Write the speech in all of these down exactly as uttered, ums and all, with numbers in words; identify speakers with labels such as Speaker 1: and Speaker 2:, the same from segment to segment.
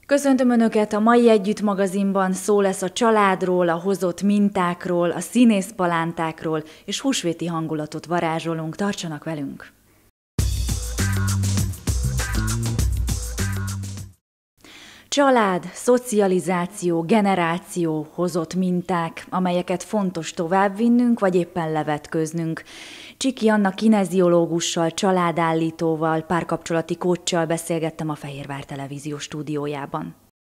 Speaker 1: Köszöntöm Önöket a mai Együtt magazinban, szó lesz a családról, a hozott mintákról, a színészpalántákról, és húsvéti hangulatot varázsolunk, tartsanak velünk! Család, szocializáció, generáció, hozott minták, amelyeket fontos továbbvinnünk, vagy éppen levetköznünk. Csiki Anna kineziológussal, családállítóval, párkapcsolati kóccsal beszélgettem a Fehérvár Televízió stúdiójában.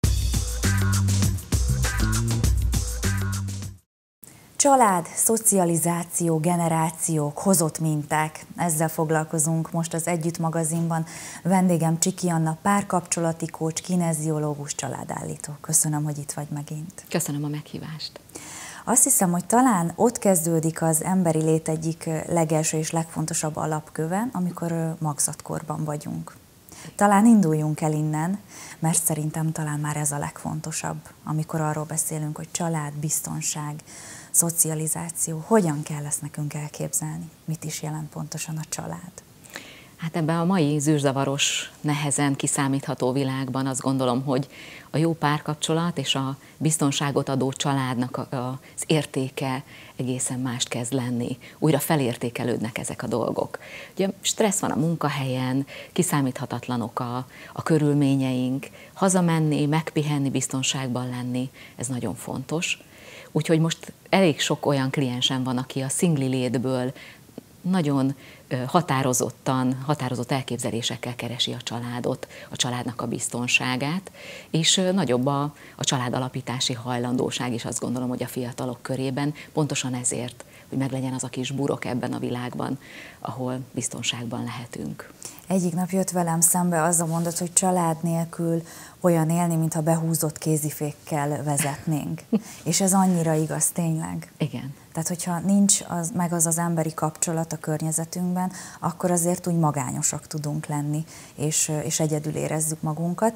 Speaker 1: Család, szocializáció, generációk, hozott minták. Ezzel foglalkozunk most az Együtt magazinban. Vendégem Csiki Anna, párkapcsolati kócs, kineziológus, családállító. Köszönöm, hogy itt vagy megint.
Speaker 2: Köszönöm a meghívást.
Speaker 1: Azt hiszem, hogy talán ott kezdődik az emberi lét egyik legelső és legfontosabb alapköve, amikor magzatkorban vagyunk. Talán induljunk el innen, mert szerintem talán már ez a legfontosabb, amikor arról beszélünk, hogy család, biztonság, szocializáció. Hogyan kell ezt nekünk elképzelni? Mit is jelent pontosan a család?
Speaker 2: Hát ebben a mai zűrzavaros, nehezen kiszámítható világban azt gondolom, hogy a jó párkapcsolat és a biztonságot adó családnak az értéke egészen mást kezd lenni. Újra felértékelődnek ezek a dolgok. Ugye stressz van a munkahelyen, kiszámíthatatlanok a, a körülményeink, hazamenni, megpihenni, biztonságban lenni, ez nagyon fontos. Úgyhogy most elég sok olyan kliensem van, aki a szingli létből nagyon határozottan, határozott elképzelésekkel keresi a családot, a családnak a biztonságát, és nagyobb a, a családalapítási hajlandóság is, azt gondolom, hogy a fiatalok körében, pontosan ezért, hogy meglegyen az a kis burok ebben a világban, ahol biztonságban lehetünk.
Speaker 1: Egyik nap jött velem szembe az a mondat, hogy család nélkül olyan élni, mintha behúzott kézifékkel vezetnénk. És ez annyira igaz, tényleg.
Speaker 2: Igen.
Speaker 1: Tehát, hogyha nincs az, meg az az emberi kapcsolat a környezetünkben, akkor azért úgy magányosak tudunk lenni, és, és egyedül érezzük magunkat.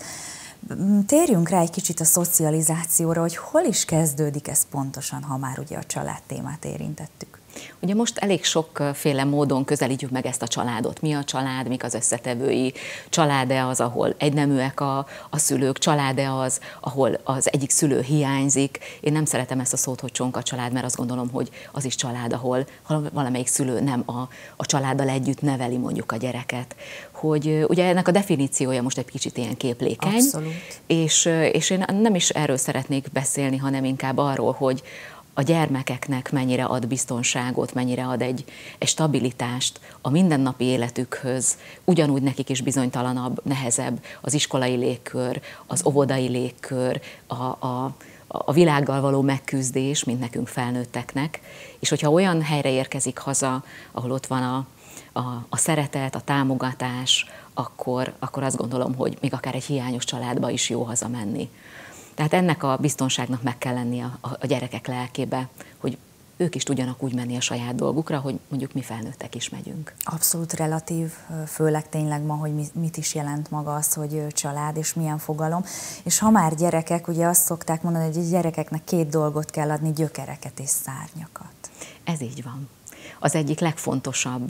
Speaker 1: Térjünk rá egy kicsit a szocializációra, hogy hol is kezdődik ez pontosan, ha már ugye a család témát érintettük.
Speaker 2: Ugye most elég sokféle módon közelítjük meg ezt a családot. Mi a család, mik az összetevői? Család-e az, ahol egyneműek a, a szülők? Család-e az, ahol az egyik szülő hiányzik? Én nem szeretem ezt a szót, hogy csonka család, mert azt gondolom, hogy az is család, ahol valamelyik szülő nem a, a családdal együtt neveli mondjuk a gyereket. Hogy ugye ennek a definíciója most egy kicsit ilyen képlékeny.
Speaker 1: Abszolút.
Speaker 2: És, és én nem is erről szeretnék beszélni, hanem inkább arról, hogy a gyermekeknek mennyire ad biztonságot, mennyire ad egy, egy stabilitást a mindennapi életükhöz, ugyanúgy nekik is bizonytalanabb, nehezebb az iskolai légkör, az óvodai légkör, a, a, a világgal való megküzdés, mint nekünk felnőtteknek, és hogyha olyan helyre érkezik haza, ahol ott van a, a, a szeretet, a támogatás, akkor, akkor azt gondolom, hogy még akár egy hiányos családba is jó hazamenni. Tehát ennek a biztonságnak meg kell lennie a, a gyerekek lelkébe, hogy ők is tudjanak úgy menni a saját dolgukra, hogy mondjuk mi felnőttek is megyünk.
Speaker 1: Abszolút relatív, főleg tényleg ma, hogy mit is jelent maga az, hogy család, és milyen fogalom. És ha már gyerekek, ugye azt szokták mondani, hogy a gyerekeknek két dolgot kell adni, gyökereket és szárnyakat.
Speaker 2: Ez így van. Az egyik legfontosabb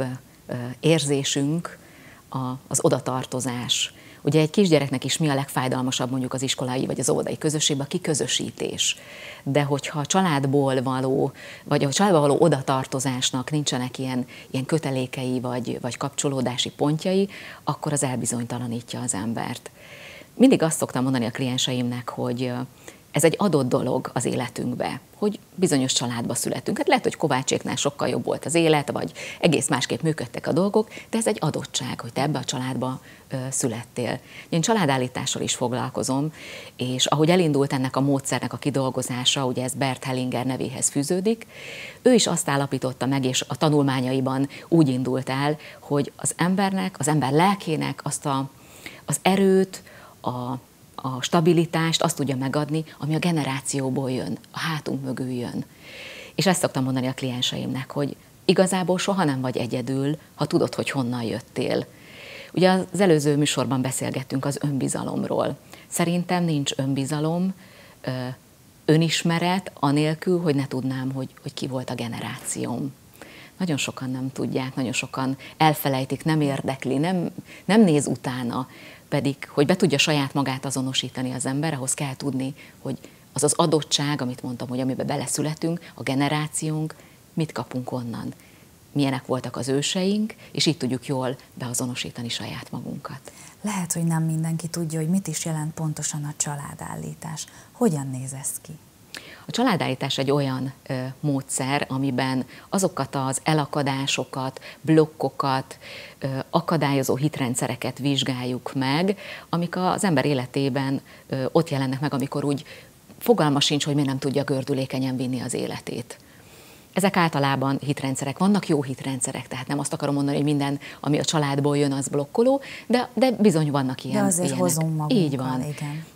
Speaker 2: érzésünk az odatartozás. Ugye egy kisgyereknek is mi a legfájdalmasabb mondjuk az iskolai vagy az óvodai közösségben? A kiközösítés. De hogyha a családból való, vagy a családból való odatartozásnak nincsenek ilyen, ilyen kötelékei vagy, vagy kapcsolódási pontjai, akkor az elbizonytalanítja az embert. Mindig azt szoktam mondani a klienseimnek, hogy ez egy adott dolog az életünkbe, hogy bizonyos családba születünk. Hát lehet, hogy Kovácséknál sokkal jobb volt az élet, vagy egész másképp működtek a dolgok, de ez egy adottság, hogy te ebbe a családba ö, születtél. Én családállítással is foglalkozom, és ahogy elindult ennek a módszernek a kidolgozása, ugye ez Bert Hellinger nevéhez fűződik, ő is azt állapította meg, és a tanulmányaiban úgy indult el, hogy az embernek, az ember lelkének azt a, az erőt, a a stabilitást azt tudja megadni, ami a generációból jön, a hátunk mögül jön. És ezt szoktam mondani a klienseimnek, hogy igazából soha nem vagy egyedül, ha tudod, hogy honnan jöttél. Ugye az előző műsorban beszélgettünk az önbizalomról. Szerintem nincs önbizalom, önismeret anélkül, hogy ne tudnám, hogy, hogy ki volt a generációm. Nagyon sokan nem tudják, nagyon sokan elfelejtik, nem érdekli, nem, nem néz utána. pedig, hogy be tudja saját magát azonosítani az ember, ahhoz kell tudni, hogy az az adottság, amit mondtam, hogy amiben beleszületünk, a generációnk, mit kapunk onnan, milyenek voltak az őseink, és így tudjuk jól beazonosítani saját magunkat.
Speaker 1: Lehet, hogy nem mindenki tudja, hogy mit is jelent pontosan a családállítás. Hogyan néz ez ki?
Speaker 2: A családállítás egy olyan ö, módszer, amiben azokat az elakadásokat, blokkokat, ö, akadályozó hitrendszereket vizsgáljuk meg, amik az ember életében ö, ott jelennek meg, amikor úgy fogalma sincs, hogy miért nem tudja gördülékenyen vinni az életét. Ezek általában hitrendszerek. Vannak jó hitrendszerek, tehát nem azt akarom mondani, hogy minden, ami a családból jön, az blokkoló, de, de bizony vannak ilyen.
Speaker 1: De azért
Speaker 2: ilyenek.
Speaker 1: hozunk magunkkal.
Speaker 2: Így van.
Speaker 1: Igen.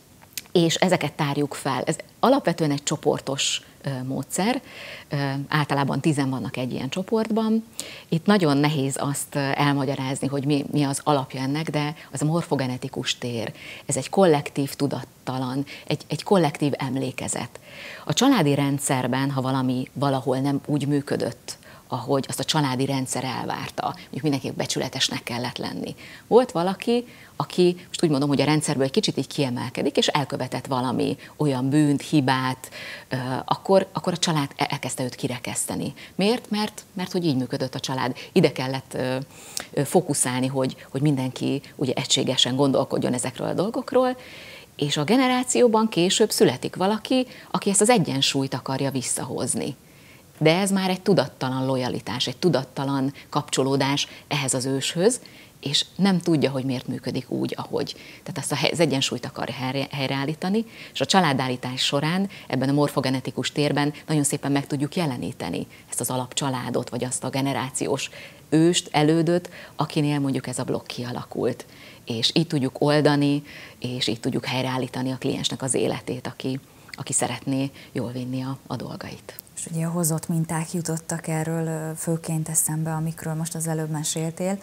Speaker 2: És ezeket tárjuk fel. Ez alapvetően egy csoportos ö, módszer, ö, általában tízen vannak egy ilyen csoportban. Itt nagyon nehéz azt elmagyarázni, hogy mi, mi az alapja ennek, de az a morfogenetikus tér. Ez egy kollektív tudattalan, egy, egy kollektív emlékezet. A családi rendszerben, ha valami valahol nem úgy működött, ahogy azt a családi rendszer elvárta, mondjuk mindenkinek becsületesnek kellett lenni. Volt valaki, aki, most úgy mondom, hogy a rendszerből egy kicsit így kiemelkedik, és elkövetett valami olyan bűnt, hibát, akkor, akkor a család elkezdte őt kirekeszteni. Miért? Mert, mert hogy így működött a család. Ide kellett fókuszálni, hogy, hogy mindenki ugye egységesen gondolkodjon ezekről a dolgokról, és a generációban később születik valaki, aki ezt az egyensúlyt akarja visszahozni. De ez már egy tudattalan lojalitás, egy tudattalan kapcsolódás ehhez az őshöz, és nem tudja, hogy miért működik úgy, ahogy. Tehát ezt az egyensúlyt akarja helyreállítani, és a családállítás során ebben a morfogenetikus térben nagyon szépen meg tudjuk jeleníteni ezt az alapcsaládot, vagy azt a generációs őst, elődöt, akinél mondjuk ez a blokk kialakult. És így tudjuk oldani, és így tudjuk helyreállítani a kliensnek az életét, aki, aki szeretné jól vinni a, a dolgait.
Speaker 1: És ugye a hozott minták jutottak erről főként eszembe, amikről most az előbb meséltél.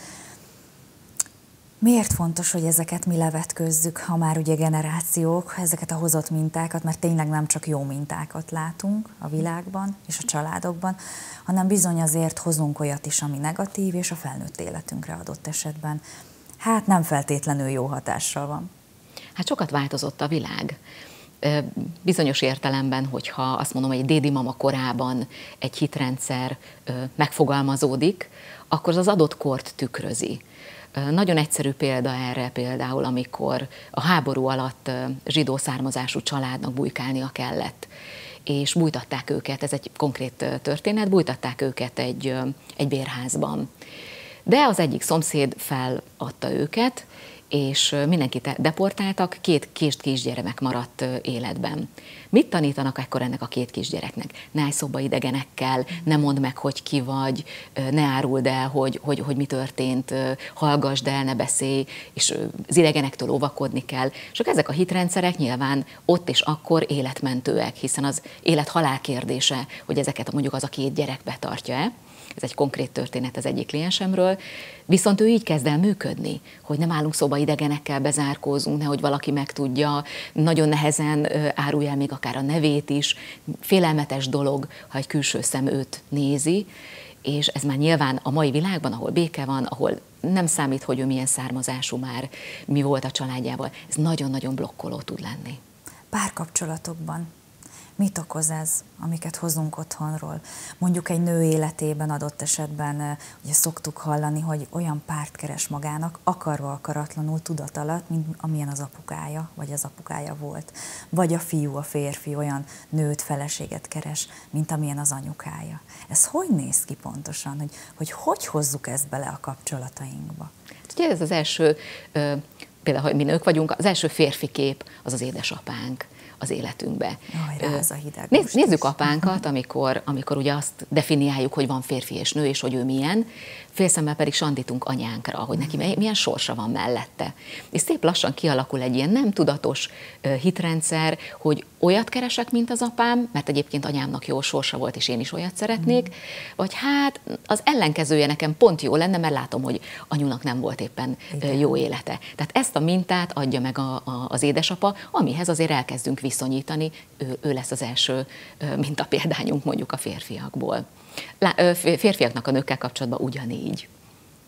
Speaker 1: Miért fontos, hogy ezeket mi levetközzük, ha már ugye generációk, ezeket a hozott mintákat, mert tényleg nem csak jó mintákat látunk a világban és a családokban, hanem bizony azért hozunk olyat is, ami negatív, és a felnőtt életünkre adott esetben hát nem feltétlenül jó hatással van.
Speaker 2: Hát sokat változott a világ. Bizonyos értelemben, hogyha azt mondom, hogy egy dédi mama korában egy hitrendszer megfogalmazódik, akkor az adott kort tükrözi. Nagyon egyszerű példa erre például, amikor a háború alatt zsidó származású családnak bujkálnia kellett, és bújtatták őket, ez egy konkrét történet, bújtatták őket egy, egy bérházban. De az egyik szomszéd feladta őket, és mindenkit deportáltak, két kis kisgyermek maradt életben. Mit tanítanak ekkor ennek a két kisgyereknek? Ne állj szóba idegenekkel, ne mondd meg, hogy ki vagy, ne áruld el, hogy, hogy, hogy mi történt, hallgassd el, ne beszélj, és az idegenektől óvakodni kell. És ezek a hitrendszerek nyilván ott és akkor életmentőek, hiszen az élet-halál kérdése, hogy ezeket mondjuk az a két gyerek betartja-e. Ez egy konkrét történet az egyik kliensemről, viszont ő így kezd el működni, hogy nem állunk szóba idegenekkel, bezárkózunk, nehogy valaki megtudja, nagyon nehezen árulj el még akár a nevét is, félelmetes dolog, ha egy külső szem őt nézi, és ez már nyilván a mai világban, ahol béke van, ahol nem számít, hogy ő milyen származású már, mi volt a családjával, ez nagyon-nagyon blokkoló tud lenni.
Speaker 1: Párkapcsolatokban mit okoz ez, amiket hozunk otthonról? Mondjuk egy nő életében adott esetben ugye szoktuk hallani, hogy olyan párt keres magának, akarva akaratlanul tudat alatt, mint amilyen az apukája, vagy az apukája volt. Vagy a fiú, a férfi olyan nőt, feleséget keres, mint amilyen az anyukája. Ez hogy néz ki pontosan, hogy hogy, hogy hozzuk ezt bele a kapcsolatainkba?
Speaker 2: Ugye ez az első, például, hogy mi nők vagyunk, az első férfi kép az az édesapánk az életünkbe.
Speaker 1: Jaj, ráz a hideg.
Speaker 2: Nézz, nézzük apánkat, amikor, amikor ugye azt definiáljuk, hogy van férfi és nő, és hogy ő milyen, félszemmel pedig sandítunk anyánkra, hogy neki milyen sorsa van mellette. És szép lassan kialakul egy ilyen nem tudatos hitrendszer, hogy olyat keresek, mint az apám, mert egyébként anyámnak jó sorsa volt, és én is olyat szeretnék, mm. vagy hát az ellenkezője nekem pont jó lenne, mert látom, hogy anyunak nem volt éppen Igen. jó élete. Tehát ezt a mintát adja meg a, a, az édesapa, amihez azért elkezdünk viszonyítani, ő, ő lesz az első mintapéldányunk mondjuk a férfiakból. Lá, férfiaknak a nőkkel kapcsolatban ugyanígy.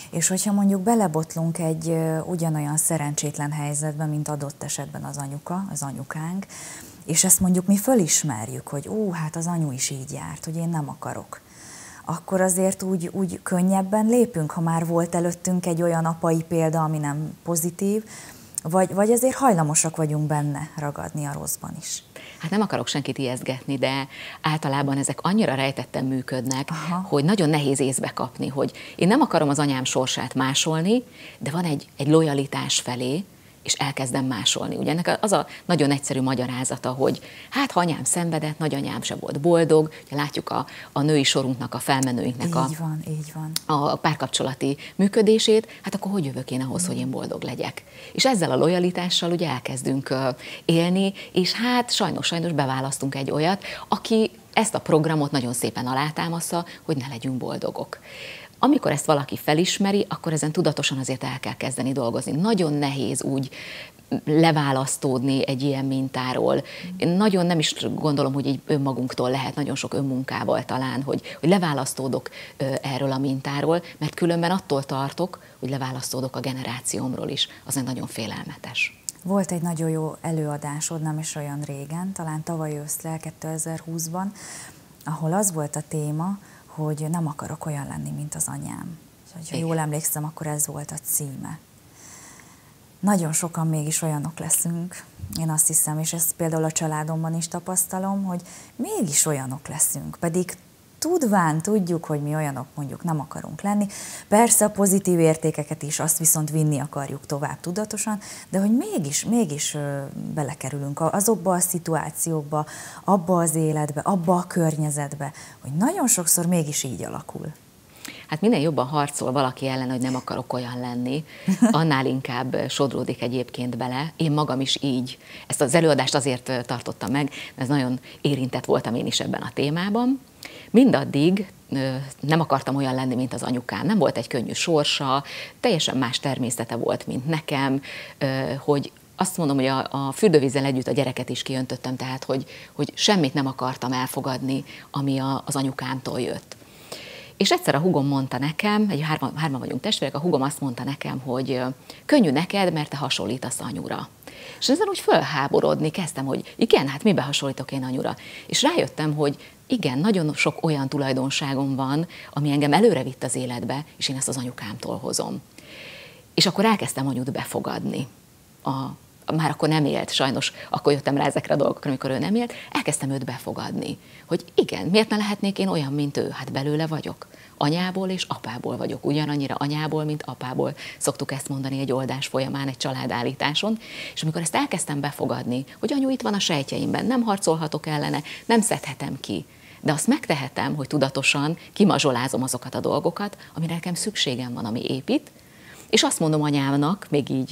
Speaker 1: És hogyha mondjuk belebotlunk egy ugyanolyan szerencsétlen helyzetbe, mint adott esetben az anyuka, az anyukánk, és ezt mondjuk mi fölismerjük, hogy ó, hát az anyu is így járt, hogy én nem akarok, akkor azért úgy, úgy könnyebben lépünk, ha már volt előttünk egy olyan apai példa, ami nem pozitív, vagy, vagy azért hajlamosak vagyunk benne ragadni a rosszban is.
Speaker 2: Hát nem akarok senkit ijesztgetni, de általában ezek annyira rejtetten működnek,
Speaker 1: Aha.
Speaker 2: hogy nagyon nehéz észbe kapni, hogy én nem akarom az anyám sorsát másolni, de van egy, egy lojalitás felé, és elkezdem másolni. Ugye ennek az a nagyon egyszerű magyarázata, hogy hát ha anyám szenvedett, nagyanyám se volt boldog, ugye látjuk a, a női sorunknak, a felmenőinknek a,
Speaker 1: így van, így van.
Speaker 2: a párkapcsolati működését, hát akkor hogy jövök én ahhoz, mm. hogy én boldog legyek. És ezzel a lojalitással ugye elkezdünk élni, és hát sajnos, sajnos beválasztunk egy olyat, aki ezt a programot nagyon szépen alátámaszza, hogy ne legyünk boldogok. Amikor ezt valaki felismeri, akkor ezen tudatosan azért el kell kezdeni dolgozni. Nagyon nehéz úgy leválasztódni egy ilyen mintáról. Én nagyon nem is gondolom, hogy így önmagunktól lehet, nagyon sok önmunkával talán, hogy, hogy leválasztódok erről a mintáról, mert különben attól tartok, hogy leválasztódok a generációmról is. Az egy nagyon félelmetes.
Speaker 1: Volt egy nagyon jó előadásod, nem is olyan régen, talán tavaly ősszel, kétezer-húszban, ahol az volt a téma, hogy nem akarok olyan lenni, mint az anyám. És ha jól emlékszem, akkor ez volt a címe. Nagyon sokan mégis olyanok leszünk, én azt hiszem, és ezt például a családomban is tapasztalom, hogy mégis olyanok leszünk, pedig tudván tudjuk, hogy mi olyanok mondjuk nem akarunk lenni. Persze a pozitív értékeket is, azt viszont vinni akarjuk tovább tudatosan, de hogy mégis, mégis belekerülünk azokba a szituációkba, abba az életbe, abba a környezetbe, hogy nagyon sokszor mégis így alakul.
Speaker 2: Hát minél jobban harcol valaki ellen, hogy nem akarok olyan lenni, annál inkább sodródik egyébként bele. Én magam is így. Ezt az előadást azért tartottam meg, mert ez nagyon érintett voltam én is ebben a témában. Mindaddig nem akartam olyan lenni, mint az anyukám. Nem volt egy könnyű sorsa, teljesen más természete volt, mint nekem, hogy azt mondom, hogy a, a fürdővízzel együtt a gyereket is kiöntöttem, tehát hogy, hogy semmit nem akartam elfogadni, ami a, az anyukámtól jött. És egyszer a húgom mondta nekem, egy hárman, hárman vagyunk testvérek, a húgom azt mondta nekem, hogy könnyű neked, mert te hasonlítasz anyura. És ezen úgy fölháborodni kezdtem, hogy igen, hát mibe hasonlítok én anyura? És rájöttem, hogy igen, nagyon sok olyan tulajdonságom van, ami engem előre vitt az életbe, és én ezt az anyukámtól hozom. És akkor elkezdtem anyut befogadni. A, már akkor nem élt, sajnos akkor jöttem rá ezekre a dolgokra, amikor ő nem élt, elkezdtem őt befogadni. Hogy igen, miért ne lehetnék én olyan, mint ő? Hát belőle vagyok. Anyából és apából vagyok. Ugyanannyira anyából, mint apából. Szoktuk ezt mondani egy oldás folyamán, egy családállításon. És amikor ezt elkezdtem befogadni, hogy anyu itt van a sejtjeimben, nem harcolhatok ellene, nem szedhetem ki. De azt megtehetem, hogy tudatosan kimazsolázom azokat a dolgokat, amire nekem szükségem van, ami épít. És azt mondom anyámnak, még így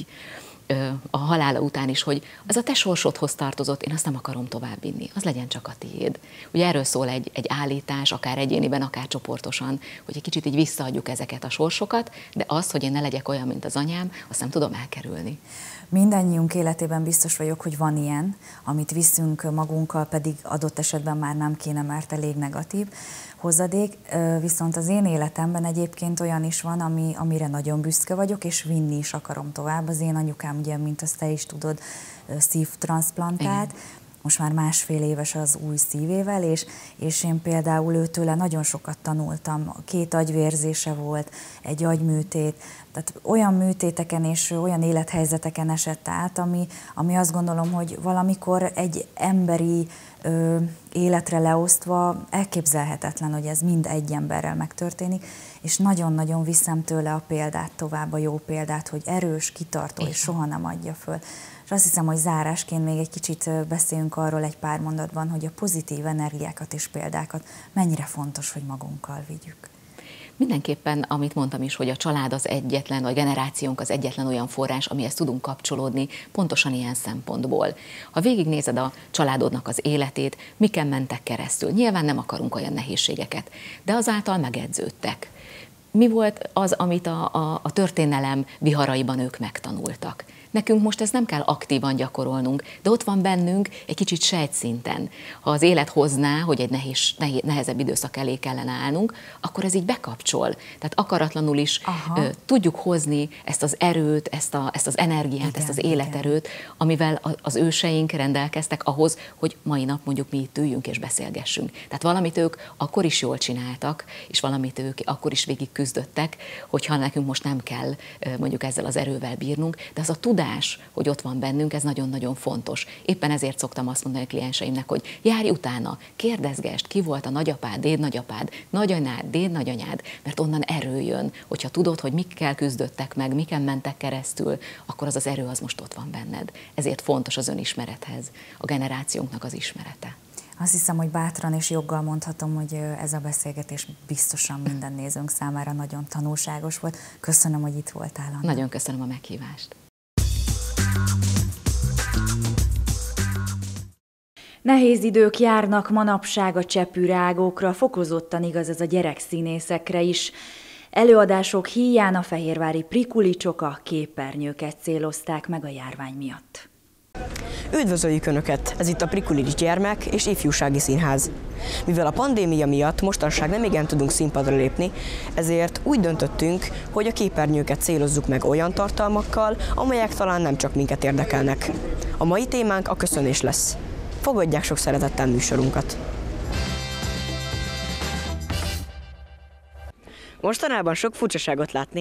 Speaker 2: a halála után is, hogy az a te sorsodhoz tartozott, én azt nem akarom továbbvinni, az legyen csak a tiéd. Ugye erről szól egy, egy állítás, akár egyéniben, akár csoportosan, hogy egy kicsit így visszaadjuk ezeket a sorsokat, de az, hogy én ne legyek olyan, mint az anyám, azt nem tudom elkerülni.
Speaker 1: Mindannyiunk életében biztos vagyok, hogy van ilyen, amit viszünk magunkkal, pedig adott esetben már nem kéne, mert elég negatív hozadék, viszont az én életemben egyébként olyan is van, ami, amire nagyon büszke vagyok, és vinni is akarom tovább. Az én anyukám, ugye, mint azt te is tudod, szívtranszplantált, most már másfél éves az új szívével, és, és én például őtőle nagyon sokat tanultam. Két agyvérzése volt, egy agyműtét, tehát olyan műtéteken és olyan élethelyzeteken esett át, ami, ami azt gondolom, hogy valamikor egy emberi ö, életre leosztva elképzelhetetlen, hogy ez mind egy emberrel megtörténik, és nagyon-nagyon viszem tőle a példát tovább, a jó példát, hogy erős, kitartó, és soha nem adja föl. És azt hiszem, hogy zárásként még egy kicsit beszéljünk arról egy pár mondatban, hogy a pozitív energiákat és példákat mennyire fontos, hogy magunkkal vigyük.
Speaker 2: Mindenképpen, amit mondtam is, hogy a család az egyetlen, vagy a generációnk az egyetlen olyan forrás, amihez tudunk kapcsolódni, pontosan ilyen szempontból. Ha végignézed a családodnak az életét, miken mentek keresztül, nyilván nem akarunk olyan nehézségeket, de azáltal megedződtek. Mi volt az, amit a, a, a történelem viharaiban ők megtanultak? Nekünk most ezt nem kell aktívan gyakorolnunk, de ott van bennünk egy kicsit sejtszinten. Ha az élet hozná, hogy egy nehéz, nehéz, nehezebb időszak elé kellene állnunk, akkor ez így bekapcsol. Tehát akaratlanul is ö, tudjuk hozni ezt az erőt, ezt, a, ezt az energiát, igen, ezt az életerőt, igen, amivel az őseink rendelkeztek ahhoz, hogy mai nap mondjuk mi itt üljünk és beszélgessünk. Tehát valamit ők akkor is jól csináltak, és valamit ők akkor is végig küzdöttek, hogyha nekünk most nem kell mondjuk ezzel az erővel bírnunk, de az a tudás, hogy ott van bennünk, ez nagyon-nagyon fontos. Éppen ezért szoktam azt mondani a klienseimnek, hogy járj utána, kérdezgesd, ki volt a nagyapád, dédnagyapád, nagyanyád, dédnagyanyád, mert onnan erő jön. Hogyha tudod, hogy mikkel küzdöttek meg, miken mentek keresztül, akkor az az erő az most ott van benned. Ezért fontos az önismerethez, a generációnknak az ismerete.
Speaker 1: Azt hiszem, hogy bátran és joggal mondhatom, hogy ez a beszélgetés biztosan minden nézőnk számára nagyon tanulságos volt. Köszönöm, hogy itt voltál, Anna.
Speaker 2: Nagyon köszönöm a meghívást.
Speaker 1: Nehéz idők járnak manapság a csepürágókra, fokozottan igaz ez a gyerekszínészekre is. Előadások híján a fehérvári prikulicsok a képernyőket célozták meg a járvány miatt.
Speaker 3: Üdvözöljük Önöket! Ez itt a Prikulics Gyermek és Ifjúsági Színház. Mivel a pandémia miatt mostanság nem igen tudunk színpadra lépni, ezért úgy döntöttünk, hogy a képernyőket célozzuk meg olyan tartalmakkal, amelyek talán nem csak minket érdekelnek. A mai témánk a köszönés lesz. Fogadják sok szeretettel műsorunkat! Mostanában sok furcsaságot látni.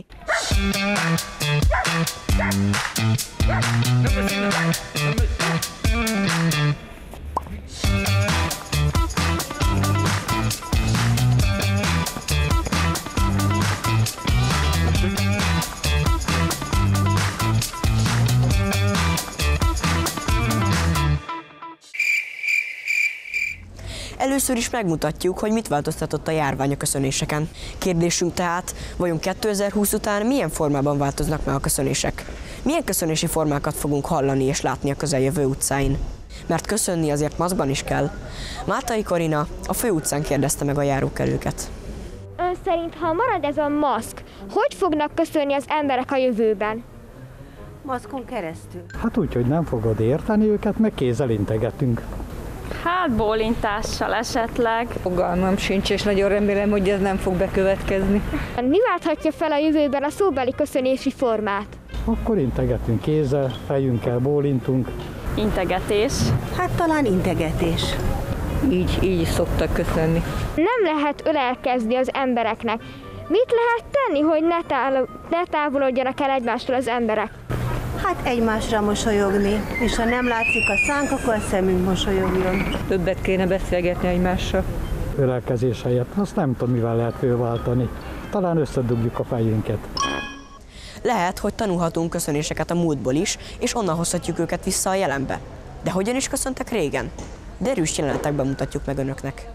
Speaker 3: Először is megmutatjuk, hogy mit változtatott a járvány a köszönéseken. Kérdésünk tehát, vajon kétezer-húsz után milyen formában változnak meg a köszönések? Milyen köszönési formákat fogunk hallani és látni a közeljövő utcáin? Mert köszönni azért maszkban is kell. Mátai Karina a főutcán kérdezte meg a járókelőket.
Speaker 4: Ön szerint, ha marad ez a maszk, hogy fognak köszönni az emberek a jövőben?
Speaker 5: Maszkon keresztül.
Speaker 6: Hát úgy, hogy nem fogod érteni őket, meg kézzel integetünk.
Speaker 7: Hát bólintással esetleg.
Speaker 5: Fogalmam sincs, és nagyon remélem, hogy ez nem fog bekövetkezni.
Speaker 4: Mi válthatja fel a jövőben a szóbeli köszönési formát?
Speaker 6: Akkor integetünk kézzel, fejünkkel bólintunk.
Speaker 7: Integetés.
Speaker 5: Hát talán integetés. Így, így is szoktak köszönni.
Speaker 4: Nem lehet ölelkezni az embereknek. Mit lehet tenni, hogy ne, táv- ne távolodjanak el egymástól az emberek?
Speaker 5: Hát egymásra mosolyogni, és ha nem látszik a szánk, akkor a szemünk mosolyogjon. Többet kéne beszélgetni egymással.
Speaker 6: Ölelkezés helyett, azt nem tudom, mivel lehet fölváltani. Talán összedugjuk a fejünket.
Speaker 3: Lehet, hogy tanulhatunk köszönéseket a múltból is, és onnan hozhatjuk őket vissza a jelenbe. De hogyan is köszöntek régen? Derűs jelenetekben mutatjuk meg Önöknek.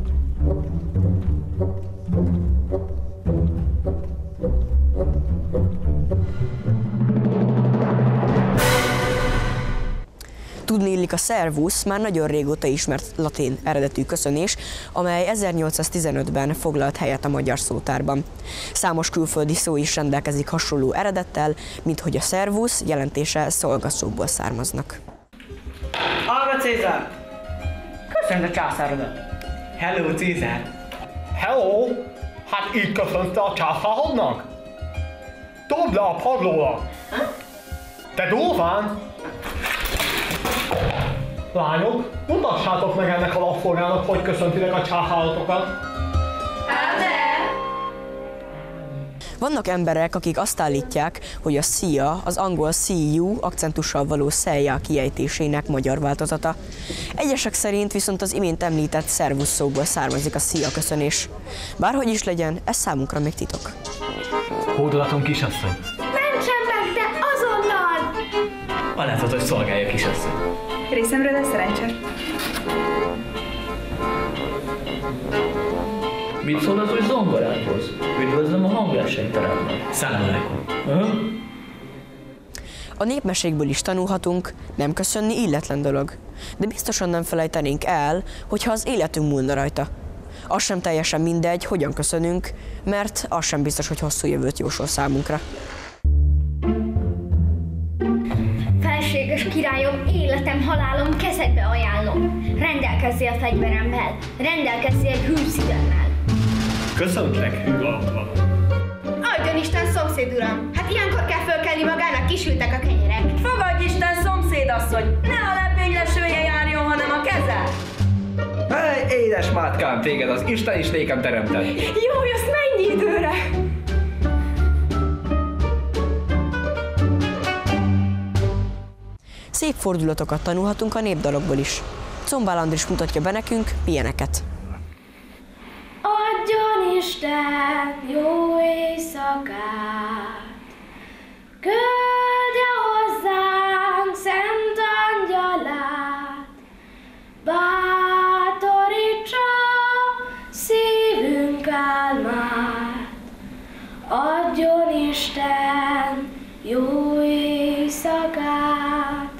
Speaker 3: Tudni illik, a szervusz már nagyon régóta ismert latin eredetű köszönés, amely ezernyolcszáztizenötben foglalt helyet a magyar szótárban. Számos külföldi szó is rendelkezik hasonló eredettel, mint hogy a szervusz jelentése szolgaszóból származnak.
Speaker 8: Arra Cézár! Köszönd a császárodat!
Speaker 9: Hello, Cézár! Hello! Hát így köszönte a császárodnak? Dobd le a padlóra! Te durván! Lányok, mutassátok meg ennek a lapforgának, hogy köszöntitek a császáratokat.
Speaker 3: Vannak emberek, akik azt állítják, hogy a szia, az angol see you akcentussal való szelja kiejtésének magyar változata. Egyesek szerint viszont az imént említett szervusz szóból származik a szia köszönés. Bárhogy is legyen, ez számunkra még titok.
Speaker 9: Hódolatom, kisasszony!
Speaker 4: Mentsen meg, de azonnal!
Speaker 9: Alázat, hogy szolgálja, kisasszony.
Speaker 10: Részemről lesz szerencse.
Speaker 11: Mit szól az új zongorádhoz? Üdvözlöm a hangversenyteremben.
Speaker 9: Szállam aleikum.
Speaker 3: A népmesékből is tanulhatunk, nem köszönni illetlen dolog. De biztosan nem felejtenénk el, hogyha az életünk múlna rajta. Az sem teljesen mindegy, hogyan köszönünk, mert az sem biztos, hogy hosszú jövőt jósol számunkra.
Speaker 12: halálom kezedbe ajánlom. Rendelkezzél fegyveremmel, rendelkezzél hűszívemmel.
Speaker 9: Köszöntlek, hű alapvaló.
Speaker 13: Adjon Isten, szomszéd uram! Hát ilyenkor kell fölkelni magának, kisültek a kenyerek.
Speaker 14: Fogadj Isten, szomszédasszony! Ne a lepénylesője járjon, hanem a keze!
Speaker 15: Hely, édes mátkám, téged az Isten is nékem teremtett.
Speaker 14: Jó, azt mennyi időre?
Speaker 3: Szép fordulatokat tanulhatunk a népdalokból is. Combál Andris mutatja be nekünk milyeneket.
Speaker 12: Adjon Isten jó éjszakát, küldje hozzánk szent angyalát, bátorítsa szívünk álmát. Adjon Isten jó éjszakát.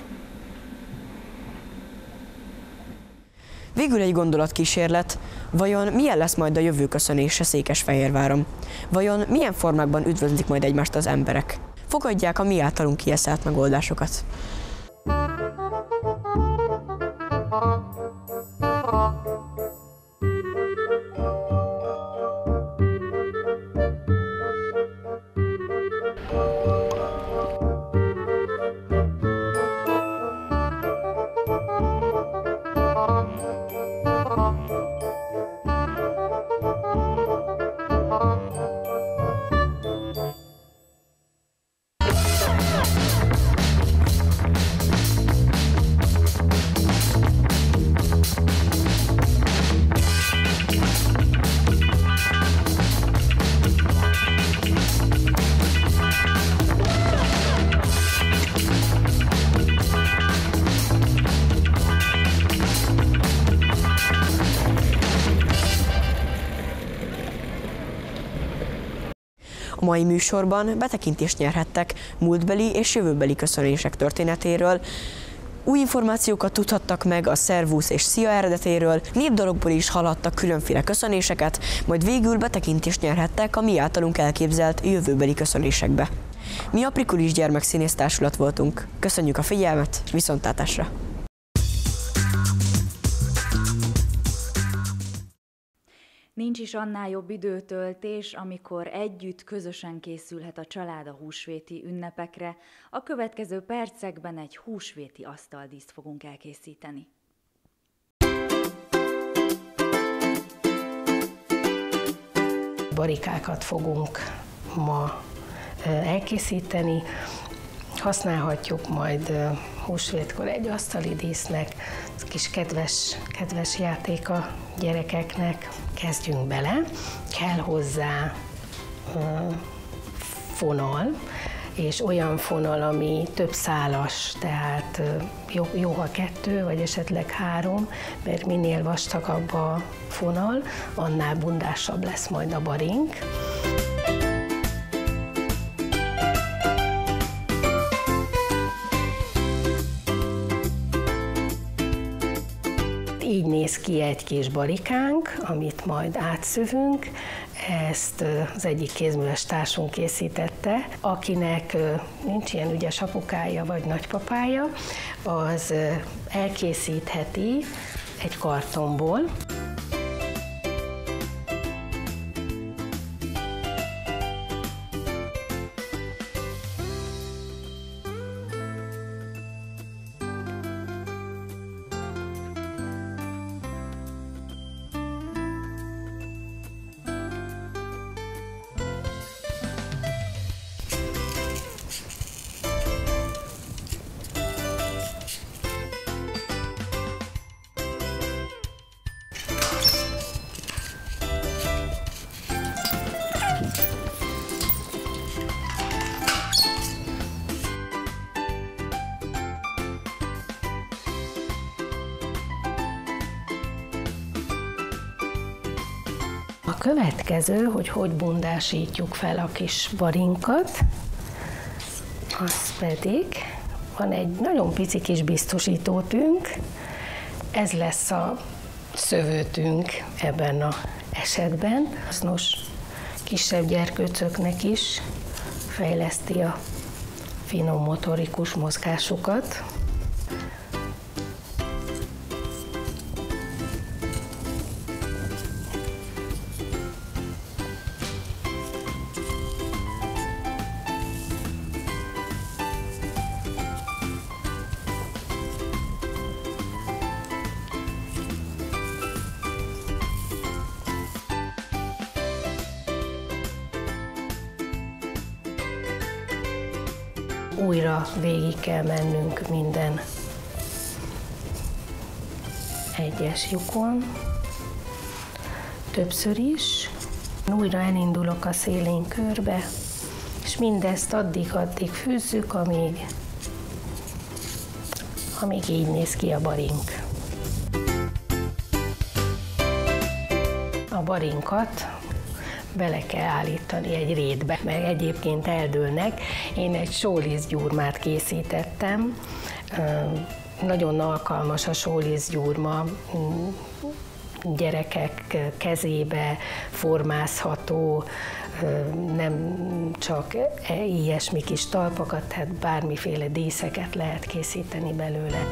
Speaker 3: Végül egy gondolatkísérlet, vajon milyen lesz majd a jövő köszönése Székesfehérváron? Vajon milyen formákban üdvözlik majd egymást az emberek? Fogadják a mi általunk kieszelt megoldásokat. A mai műsorban betekintést nyerhettek múltbeli és jövőbeli köszönések történetéről, új információkat tudhattak meg a szervusz és szia eredetéről, népdalokból is hallhattak különféle köszönéseket, majd végül betekintést nyerhettek a mi általunk elképzelt jövőbeli köszönésekbe. Mi a Prikulis Gyermekszínész Társulat voltunk. Köszönjük a figyelmet, viszontlátásra!
Speaker 1: Nincs is annál jobb időtöltés, amikor együtt, közösen készülhet a család a húsvéti ünnepekre. A következő percekben egy húsvéti asztaldíszt fogunk elkészíteni.
Speaker 16: Barikákat fogunk ma elkészíteni. Használhatjuk majd húsvétkor egy asztali dísznek, ez kis kedves, kedves játék a gyerekeknek. Kezdjünk bele, kell hozzá uh, fonal, és olyan fonal, ami több szálas, tehát uh, jó, jó, ha kettő, vagy esetleg három, mert minél vastagabb a fonal, annál bundásabb lesz majd a barink. Így néz ki egy kis barikánk, amit majd átszövünk. Ezt az egyik kézműves társunk készítette, akinek nincs ilyen ügyes apukája vagy nagypapája, az elkészítheti egy kartonból. A következő, hogy hogy bundásítjuk fel a kis barinkat, az pedig van egy nagyon pici kis biztosítótűnk, ez lesz a szövőtünk ebben az esetben. Hasznos kisebb gyerkőcöknek is fejleszti a finom motorikus mozgásukat. Újra végig kell mennünk minden egyes lyukon, többször is. Újra elindulok a szélén körbe, és mindezt addig-addig fűzzük, amíg, amíg így néz ki a barink. A barinkat bele kell állítani egy rétbe, mert egyébként eldőlnek. Én egy sólisztgyúrmát készítettem, nagyon alkalmas a sólisztgyúrma, gyerekek kezébe formázható, nem csak ilyesmi kis talpakat, tehát bármiféle díszeket lehet készíteni belőle.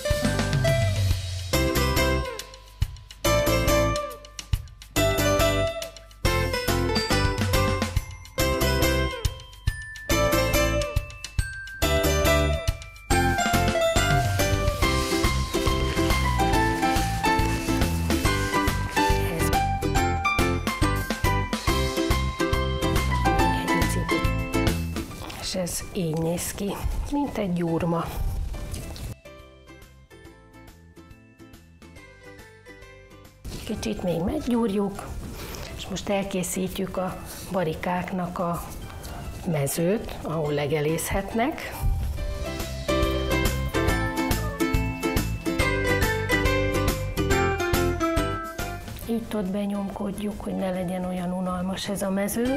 Speaker 16: És ez így néz ki, mint egy gyúrma. Kicsit még meggyúrjuk, és most elkészítjük a barikáknak a mezőt, ahol legelészhetnek. Itt ott benyomkodjuk, hogy ne legyen olyan unalmas ez a mező.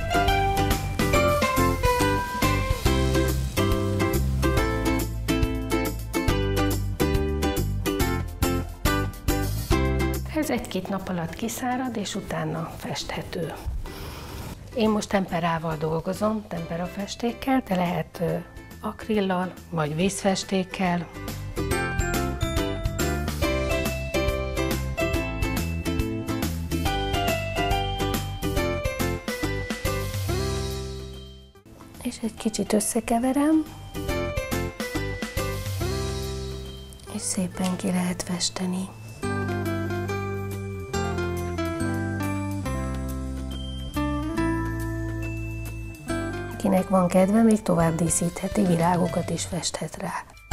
Speaker 16: Ez egy-két nap alatt kiszárad, és utána festhető. Én most temperával dolgozom, temperafestékkel, de lehet akrillal, vagy vízfestékkel. És egy kicsit összekeverem, és szépen ki lehet festeni. Akinek van kedve, még tovább díszítheti, virágokat is festhet rá.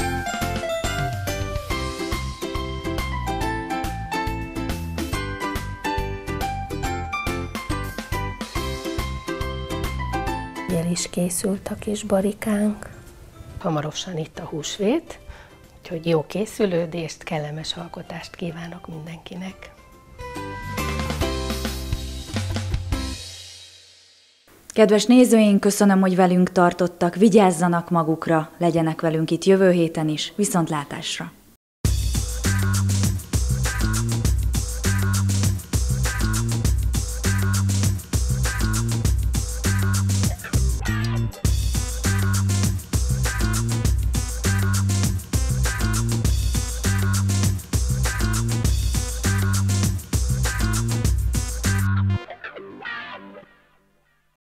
Speaker 16: El is készült a kis barikánk. Hamarosan itt a húsvét, úgyhogy jó készülődést, kellemes alkotást kívánok mindenkinek.
Speaker 1: Kedves nézőink, köszönöm, hogy velünk tartottak, vigyázzanak magukra, legyenek velünk itt jövő héten is, viszontlátásra!